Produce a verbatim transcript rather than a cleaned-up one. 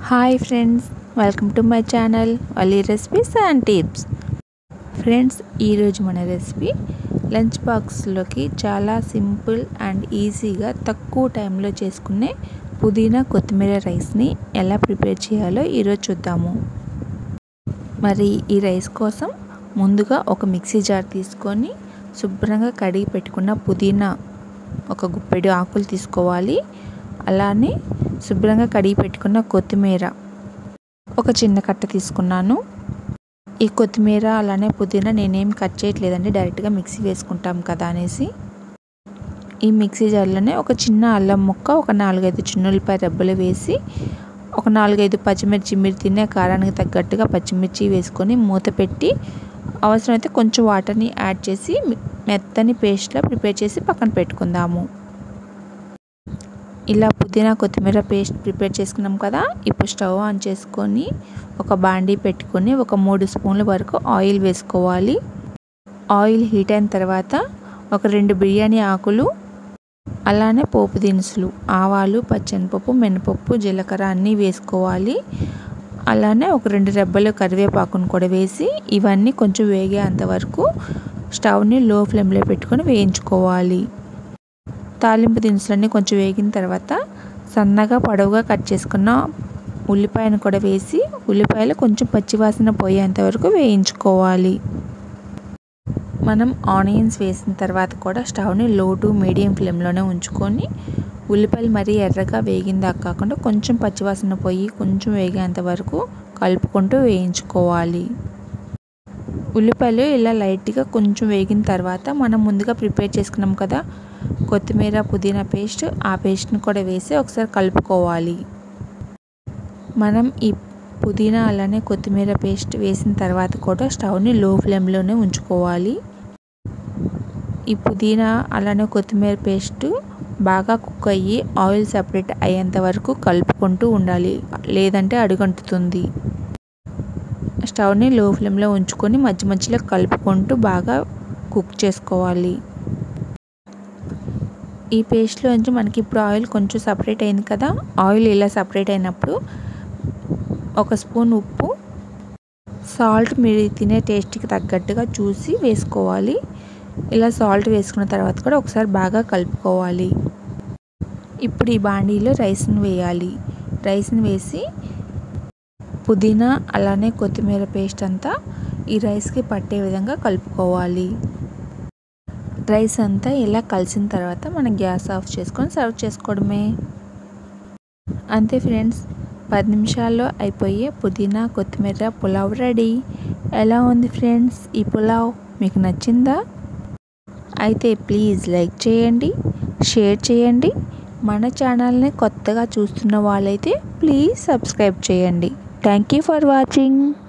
Hi friends, welcome to my channel Valli recipes and tips. Friends, ఈరోజు మన recipe lunch బాక్స్లోకి చాలా సింపుల్ అండ్ ఈజీగా తక్కువ టైంలో చేసుకునే పుదీనా కొత్తిమీర రైస్ని ఎలా ప్రిపేర్ చేయాలో ఈరోజు చూద్దాము. మరి ఈ రైస్ కోసం ముందుగా ఒక మిక్సీ జార్ తీసుకొని శుభ్రంగా కడిగి పెట్టుకున్న పుదీనా ఒక గుప్పెడు ఆకులు తీసుకోవాలి. అలానే శుభ్రంగా కడిగి పెట్టుకున్న కొత్తిమీర ఒక చిన్న కట్ట తీసుకున్నాను. ఈ కొత్తిమీర అలానే పుదీనా నేనేం కట్ చేయట్లేదండి, డైరెక్ట్గా మిక్సీ వేసుకుంటాం కదా అనేసి. ఈ మిక్సీ జార్లోనే ఒక చిన్న అల్లం ముక్క, ఒక నాలుగైదు చిన్నులపై రెబ్బలు వేసి, ఒక నాలుగైదు పచ్చిమిర్చి, మీరు తినే కారానికి తగ్గట్టుగా పచ్చిమిర్చి వేసుకొని మూత పెట్టి, అవసరమైతే కొంచెం వాటర్ని యాడ్ చేసి మెత్తని పేస్ట్లా ప్రిపేర్ చేసి పక్కన పెట్టుకుందాము. ఇలా పుదీనా కొత్తిమీర పేస్ట్ ప్రిపేర్ చేసుకున్నాం కదా. ఇప్పుడు స్టవ్ ఆన్ చేసుకొని ఒక బాండీ పెట్టుకొని ఒక మూడు స్పూన్ల వరకు ఆయిల్ వేసుకోవాలి. ఆయిల్ హీట్ అయిన తర్వాత ఒక రెండు బిర్యానీ ఆకులు, అలానే పోపు దినుసులు, ఆవాలు, పచ్చెనపప్పు, మినపప్పు, జీలకర్ర అన్నీ వేసుకోవాలి. అలానే ఒక రెండు రెబ్బలు కరివేపాకును కూడా వేసి ఇవన్నీ కొంచెం వేగేంత వరకు స్టవ్ని లో ఫ్లేమ్లో పెట్టుకొని వేయించుకోవాలి. తాలింపు దినుసులన్నీ కొంచెం వేగిన తర్వాత సన్నగా పొడవుగా కట్ చేసుకున్న ఉల్లిపాయను కూడా వేసి ఉల్లిపాయలు కొంచెం పచ్చివాసన పోయేంత వరకు వేయించుకోవాలి. మనం ఆనియన్స్ వేసిన తర్వాత కూడా స్టవ్ని లో టు మీడియం ఫ్లేమ్లోనే ఉంచుకొని ఉల్లిపాయలు మరీ ఎర్రగా వేగిందాకా కాకుండా కొంచెం పచ్చివాసన పోయి కొంచెం వేగేంత వరకు కలుపుకుంటూ వేయించుకోవాలి. ఉల్లిపాయలు ఇలా లైట్గా కొంచెం వేగిన తర్వాత మనం ముందుగా ప్రిపేర్ చేసుకున్నాం కదా కొత్తిమీర పుదీనా పేస్ట్, ఆ పేస్ట్ని కూడా వేసి ఒకసారి కలుపుకోవాలి. మనం ఈ పుదీనా అలానే కొత్తిమీర పేస్ట్ వేసిన తర్వాత కూడా స్టవ్ని లో ఫ్లేమ్లోనే ఉంచుకోవాలి. ఈ పుదీనా అలానే కొత్తిమీర పేస్ట్ బాగా కుక్ అయ్యి ఆయిల్ సపరేట్ అయ్యేంత వరకు కలుపుకుంటూ ఉండాలి, లేదంటే అడుగంటుతుంది. స్టవ్ని లో ఫ్లేమ్లో ఉంచుకొని మధ్య మధ్యలో కలుపుకుంటూ బాగా కుక్ చేసుకోవాలి. ఈ పేస్ట్లో నుంచి మనకి ఇప్పుడు ఆయిల్ కొంచెం సపరేట్ అయింది కదా. ఆయిల్ ఇలా సపరేట్ అయినప్పుడు ఒక స్పూన్ ఉప్పు, సాల్ట్ మీరు తినే టేస్ట్కి తగ్గట్టుగా చూసి వేసుకోవాలి. ఇలా సాల్ట్ వేసుకున్న తర్వాత కూడా ఒకసారి బాగా కలుపుకోవాలి. ఇప్పుడు ఈ బాండీలో రైస్ని వేయాలి. రైస్ని వేసి పుదీనా అలానే కొత్తిమీర పేస్ట్ అంతా ఈ రైస్కి పట్టే విధంగా కలుపుకోవాలి. రైస్ అంతా ఇలా కలిసిన తర్వాత మనం గ్యాస్ ఆఫ్ చేసుకొని సర్వ్ చేసుకోవడమే. అంతే ఫ్రెండ్స్, పది నిమిషాల్లో అయిపోయే పుదీనా కొత్తిమీర పులావ్ రెడీ. ఎలా ఉంది ఫ్రెండ్స్ ఈ పులావ్? మీకు నచ్చిందా? అయితే ప్లీజ్ లైక్ చేయండి, షేర్ చేయండి. మన ఛానల్ని కొత్తగా చూస్తున్న వాళ్ళైతే ప్లీజ్ సబ్స్క్రైబ్ చేయండి. Thank you for watching.